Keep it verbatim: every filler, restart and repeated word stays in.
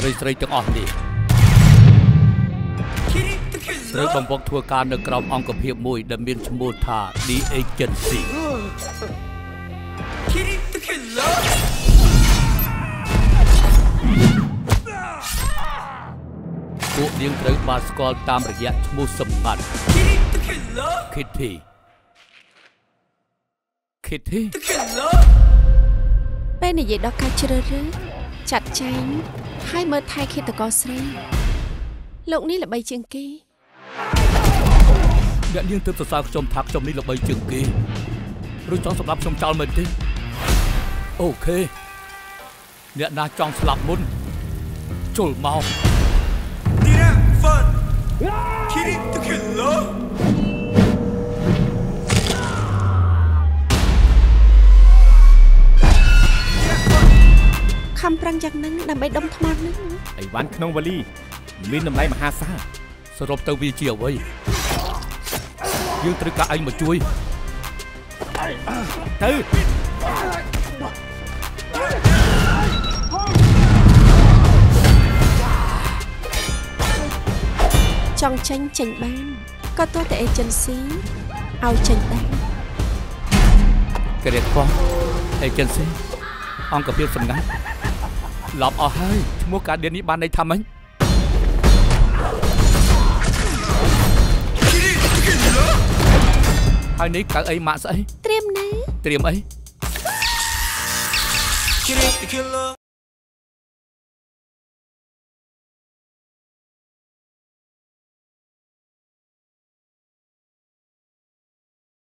ស្រីស្រីទាំងអស់នេះត្រូវបំពុកធ្វើការនៅក្រោមអង្គភាពមួយដែលមានឈ្មោះថា The Agency ពួកនាងត្រូវបានស្គាល់តាមរយៈឈ្មោះសម្បត្តិ Kitty Kitty ពេលនិយាយដល់ការជ្រើសរើសចាត់ចែងហើយមើលថែឃាតករស្រីលោកនេះល្បីជាងគេអ្នកនាងទើបសរសើរខ្ញុំថាខ្ញុំនេះល្បីជាងគេឬចង់សម្រាប់ខ្ញុំចោលមែនទេអូខេអ្នកណាចង់ស្លាប់មុនជុលមក Kitty the Killer ខំប្រឹងយ៉ាងហ្នឹងដើម្បីដុំថ្មហ្នឹងអីវ៉ាន់ក្នុងវ៉ាលីមានតម្លៃមហាសាលសរុបទៅវាជាអ្វីយើងត្រូវការឯងមកជួយទៅចង់ចេញចេញបានក៏ទោះតែ agency ឲ្យចេញដែរគេរៀបផង agency អង្គភាពសម្ងាត់ឡប់អស់ហើយឈ្មោះការឌៀននេះបានន័យថាម៉េចហើយនេះកៅអីម៉ាក់ស្អីត្រៀមណាត្រៀមអី